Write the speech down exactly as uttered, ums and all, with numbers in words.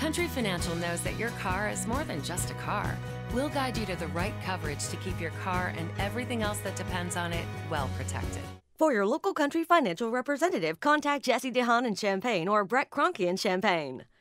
Country Financial knows that your car is more than just a car. We'll guide you to the right coverage to keep your car and everything else that depends on it well protected. For your local Country Financial representative, contact Jesse DeHaan in Champaign or Brett Cronky in Champaign.